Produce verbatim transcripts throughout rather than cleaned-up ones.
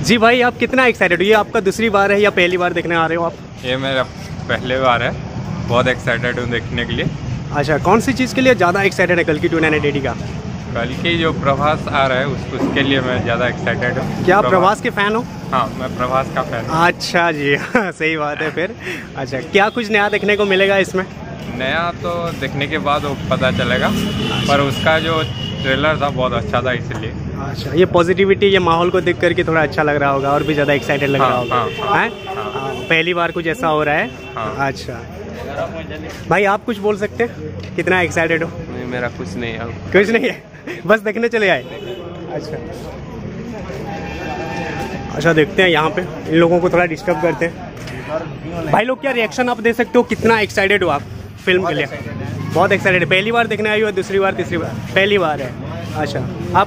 जी भाई, आप कितना एक्साइटेड हो? ये आपका दूसरी बार है या पहली बार देखने आ रहे हो आप? ये मेरा पहले बार है, बहुत एक्साइटेड हूँ देखने के लिए। अच्छा, कौन सी चीज़ के लिए ज़्यादा एक्साइटेड है कल्कि टू नाइनटीन एटी का? कल की जो प्रभास आ रहा है उस, उसके लिए मैं ज़्यादा एक्साइटेड हूँ। क्या आप प्रभास के फ़ैन हो? हाँ, मैं प्रभास का फ़ैन हूँ। अच्छा जी, हाँ सही बात है फिर। अच्छा, क्या कुछ नया देखने को मिलेगा इसमें? नया तो देखने के बाद वो पता चलेगा, पर उसका जो ट्रेलर था बहुत अच्छा था इसलिए। अच्छा, ये पॉजिटिविटी, ये माहौल को देख करके थोड़ा अच्छा लग रहा होगा और भी ज़्यादा एक्साइटेड लग हाँ, रहा होगा। हाँ, हैं? हाँ। पहली बार कुछ ऐसा हो रहा है। हाँ। अच्छा भाई, आप कुछ बोल सकते हैं? कितना एक्साइटेड हो? नहीं, मेरा कुछ नहीं है। कुछ नहीं है, बस देखने चले आए। अच्छा अच्छा, देखते हैं यहाँ पे इन लोगों को थोड़ा डिस्टर्ब करते हैं। भाई लोग, क्या रिएक्शन आप दे सकते हो? कितना एक्साइटेड हो आप फिल्म के लिए? बहुत एक्साइटेड है। पहली बार देखने आई हो? दूसरी बार, तीसरी बार? पहली बार है। अच्छा, आप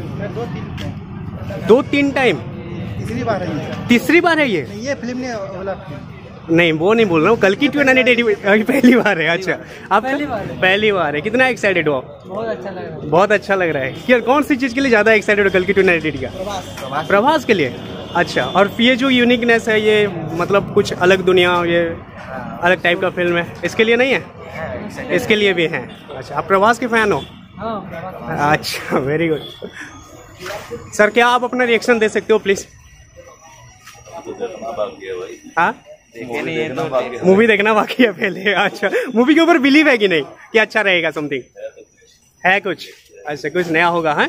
दो तीन टाइम? तीसरी बार है ये। तीसरी बार है ये? ये फिल्म ने वाला नहीं, वो नहीं बोल रहा हूँ, कल्कि टू नाइनटीन एटी पहली बार है। अच्छा, आप पहली बार है। पहली बार है। कितना एक्साइटेड हो आप? बहुत अच्छा लग रहा है। बहुत अच्छा लग रहा है। क्या, कौन सी चीज़ के लिए ज़्यादा एक्साइटेड हो कल्कि टू नाइनटीन एटी का? प्रभास के लिए। अच्छा, और ये जो यूनिकनेस है, ये मतलब कुछ अलग दुनिया, ये अलग टाइप का फिल्म है, इसके लिए नहीं है? इसके लिए भी हैं। अच्छा, आप प्रभास के फैन हो? हाँ, अच्छा, वेरी गुड। सर, क्या आप अपना रिएक्शन दे सकते हो प्लीज़? हाँ, मूवी देखना बाकी है पहले। अच्छा, मूवी के ऊपर बिलीव है कि नहीं कि अच्छा रहेगा? समथिंग है कुछ? अच्छा, कुछ नया होगा। है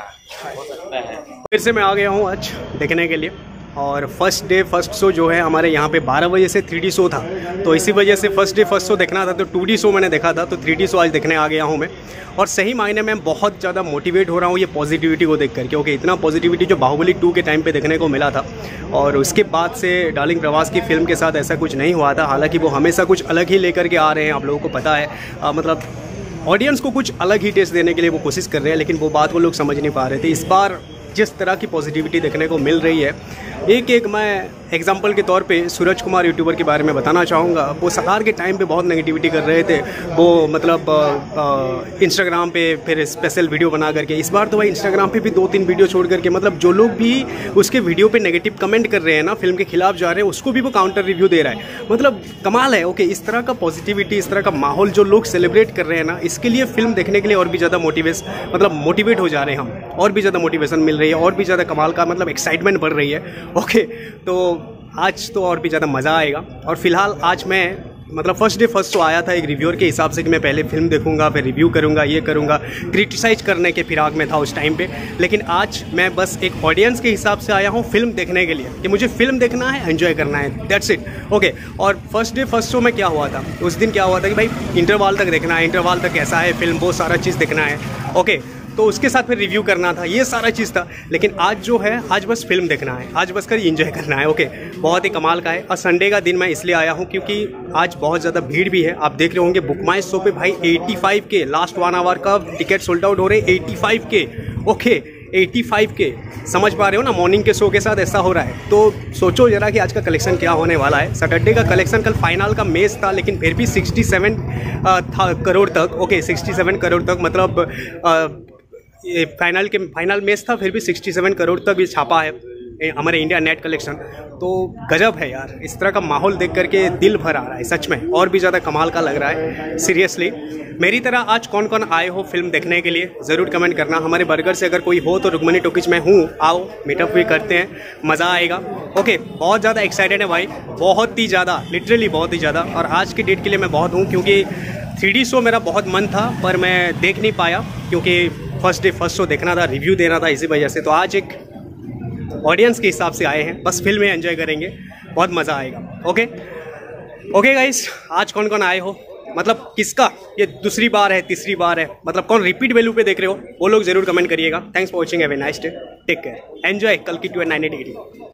फिर से मैं आ गया हूँ आज देखने के लिए, और फर्स्ट डे फर्स्ट शो जो है हमारे यहाँ पे बारह बजे से थ्री डी शो था, तो इसी वजह से फर्स्ट डे फर्स्ट शो देखना था, तो टू डी शो मैंने देखा था, तो थ्री डी शो आज देखने आ गया हूँ मैं। और सही मायने में बहुत ज़्यादा मोटिवेट हो रहा हूँ ये पॉजिटिविटी को देख करके। ओके, इतना पॉजिटिविटी जो बाहुबली टू के टाइम पे देखने को मिला था, और उसके बाद से डार्लिंग प्रभास की फिल्म के साथ ऐसा कुछ नहीं हुआ था। हालांकि वो हमेशा कुछ अलग ही लेकर के आ रहे हैं, आप लोगों को पता है। आ, मतलब ऑडियंस को कुछ अलग ही टेस्ट देने के लिए वो कोशिश कर रहे हैं, लेकिन वो बात वो लोग समझ नहीं पा रहे थे। इस बार जिस तरह की पॉजिटिविटी देखने को मिल रही है, एक एक मैं एग्जांपल के तौर पे सूरज कुमार यूट्यूबर के बारे में बताना चाहूँगा। वो सरकार के टाइम पे बहुत नेगेटिविटी कर रहे थे, वो मतलब इंस्टाग्राम पे फिर स्पेशल वीडियो बना करके। इस बार तो भाई इंस्टाग्राम पे भी दो तीन वीडियो छोड़ करके, मतलब जो लोग भी उसके वीडियो पे नेगेटिव कमेंट कर रहे हैं ना, फिल्म के खिलाफ जा रहे हैं, उसको भी वो काउंटर रिव्यू दे रहा है। मतलब कमाल है। ओके, इस तरह का पॉजिटिविटी, इस तरह का माहौल जो लोग सेलिब्रेट कर रहे हैं ना, इसके लिए फिल्म देखने के लिए और भी ज़्यादा मोटिवेश मतलब मोटिवेट हो जा रहे हैं हम, और भी ज़्यादा मोटिवेशन मिल रही है, और भी ज़्यादा कमाल का मतलब एक्साइटमेंट बढ़ रही है। ओके, तो आज तो और भी ज़्यादा मज़ा आएगा। और फिलहाल आज मैं मतलब फर्स्ट डे फर्स्ट शो आया था एक रिव्यूअर के हिसाब से कि मैं पहले फिल्म देखूंगा, फिर रिव्यू करूंगा, ये करूंगा, क्रिटिसाइज करने के फिराक में था उस टाइम पे। लेकिन आज मैं बस एक ऑडियंस के हिसाब से आया हूँ फिल्म देखने के लिए, कि मुझे फिल्म देखना है, एंजॉय करना है, दैट्स इट। ओके, और फर्स्ट डे फर्स्ट शो में क्या हुआ था, उस दिन क्या हुआ था कि भाई इंटरवल तक देखना है, इंटरवल तक कैसा है फिल्म, वो सारा चीज़ देखना है। ओके, तो उसके साथ फिर रिव्यू करना था, ये सारा चीज़ था। लेकिन आज जो है, आज बस फिल्म देखना है, आज बस कर एंजॉय करना है। ओके, बहुत ही कमाल का है। और संडे का दिन मैं इसलिए आया हूँ क्योंकि आज बहुत ज़्यादा भीड़ भी है। आप देख रहे होंगे बुक माई शो पे भाई पचासी के लास्ट वन आवर का टिकट सोल्ड आउट हो रहे, पचासी के। ओके, पचासी के, समझ पा रहे हो ना? मॉर्निंग के शो के साथ ऐसा हो रहा है, तो सोचो जरा कि आज का कलेक्शन क्या होने वाला है। सैटरडे का कलेक्शन, कल फाइनल का मैच था, लेकिन फिर भी सड़सठ था करोड़ तक। ओके, सड़सठ करोड़ तक, मतलब आ, ये फाइनल के फाइनल मैच था, फिर भी सड़सठ करोड़ तक ये छापा है हमारे इंडिया नेट कलेक्शन। तो गजब है यार, इस तरह का माहौल देख करके दिल भर आ रहा है सच में, और भी ज़्यादा कमाल का लग रहा है सीरियसली। मेरी तरह आज कौन कौन आए हो फिल्म देखने के लिए ज़रूर कमेंट करना। हमारे बर्गर से अगर कोई हो तो रुक्मणी टॉकीज में हूँ, आओ मीटअप भी करते हैं, मज़ा आएगा। ओके, बहुत ज़्यादा एक्साइटेड है भाई, बहुत ही ज़्यादा, लिटरली बहुत ही ज़्यादा। और आज की डेट के लिए मैं बहुत हूँ, क्योंकि थ्री डी शो मेरा बहुत मन था पर मैं देख नहीं पाया, क्योंकि फर्स्ट डे फर्स्ट शो देखना था, रिव्यू देना था, इसी वजह से। तो आज एक ऑडियंस के हिसाब से आए हैं, बस फिल्म में एंजॉय करेंगे, बहुत मज़ा आएगा। ओके ओके गाइस, आज कौन कौन आए हो, मतलब किसका ये दूसरी बार है, तीसरी बार है, मतलब कौन रिपीट वैल्यू पे देख रहे हो, वो लोग जरूर कमेंट करिएगा। Thanks for watching, have a nice day, take care, enjoy कल्कि टू नाइनटीन एटी।